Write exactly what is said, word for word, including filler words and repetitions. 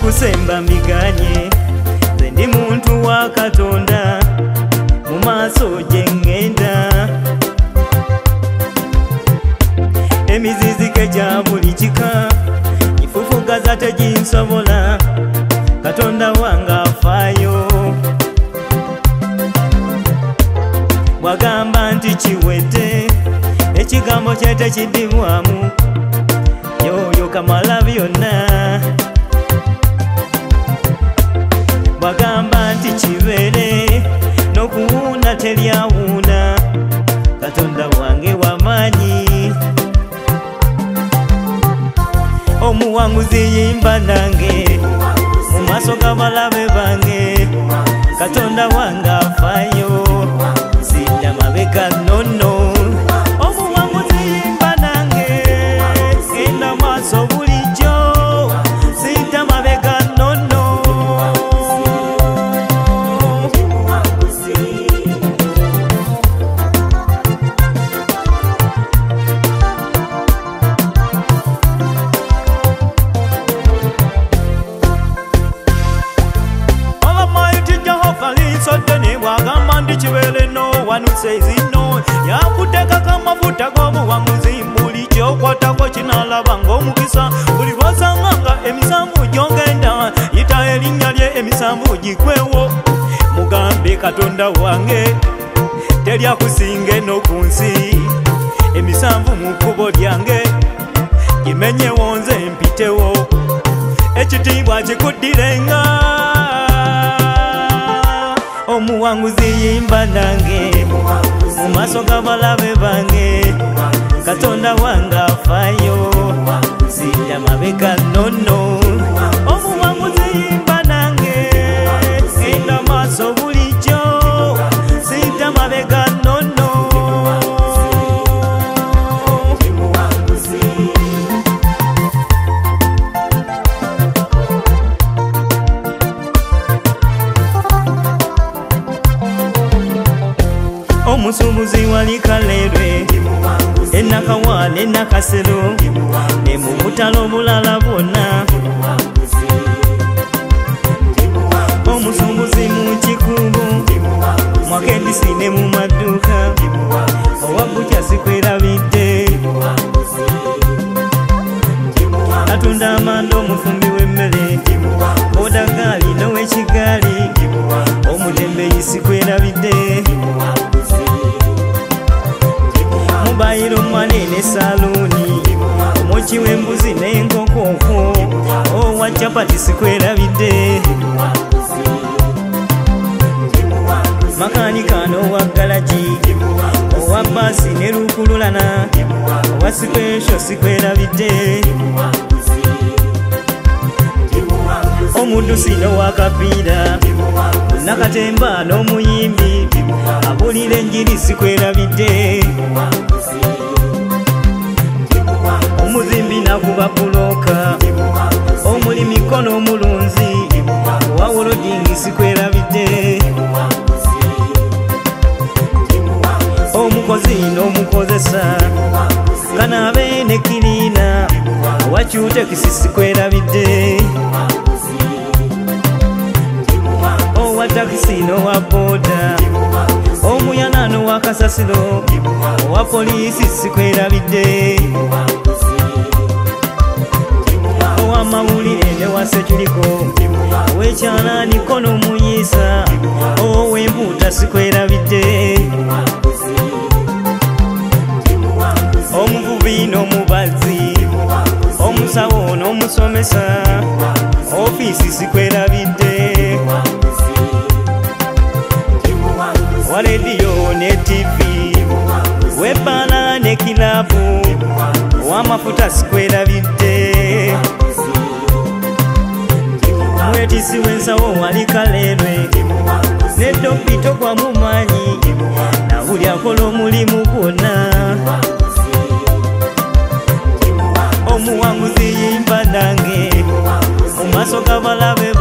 okusemba mbiganye nze ndi muntu wa Katonda mu maaso gye ngenda emizizike gya buli kika ifufugaza teginsobola Katonda wange afaayo bwagamba nti kiwedde ekigambo kye tekidibwamu yoyo kamala byonna bwagamba nti kibeere n'okuwuuna teryawuuna Katonda wange w'amaanyi omuwanguzi yimba nange mu maaso g'abalabe bange Katonda wange afaayo sidda mabega nnono omuwanguzi yimba nange genda maaso bulijjo sidda mabega nnono wagamba ndi kibeere no one who says no yakuteekako amafuta g'obuwanguzi buli kyokwatako kinaalaba ng'omukisa buli lwosanga nga emisanvu gy'ogenda yita erinnya lye emisanvu gikwewo mugambe Katonda wange teryakusinga eno ku nsi emisanvu mu kkubo lyange gimenyewo nze mpitewo ekitiibwa kikuddirenga omuwanguzi yimba nange mu maaso g'abalabe bange Katonda wange afaayo sidda mabega nnono omuwanguzi yimba nange genda maaso bulijjo sidda mabega nnono omusuubuzi wali Kalerwe enakawaana enakasero ne mu butalo bulala bwonna omusuubuzi mu kikubo mwakendisi ne mu madduuka owagukya sikwerabidde atunda amanda omufumbi w'emmere odagaali n'ow'ekigaali omutembeeyi sikwerabidde mubayiro mwanene saluuni omuki w'embuzi n'enkokoko owa capati sikwerabidde makanika n'owa galagi owa baasi ne lukululana owa sipesho sikwerabidde omuddusi n'owa kapiira nakatemba n'omuyimbi abulira enjiri sikwerabidde omuzimbi nakuba bulooka omuli mikono omulunzi owa wolodingi sikwerabidde omukozi n'omukozesa kanaabe ne kiriina owa kyutekisi sikwerabidde owa takisi n'owa booda omuyana n'owa kasasiro owa poliisi sikwerabidde owa mawulire ne wa sekiliko ow'ekyalaaniko n'omuyiisa ow'empuuta sikwerabidde omuvubi n'omubazi omusawo n'omusomesa ofiisi sikwerabidde wa rediyo ne tivi webbaala ne kilabu ow'amafuta sikwerabidde mwetisi w'ensawo wali Kalerwe neddopito gwa mumanyi na buli akola omulimu gwonna omuwanguzi yimba nange mu maaso g'abalabe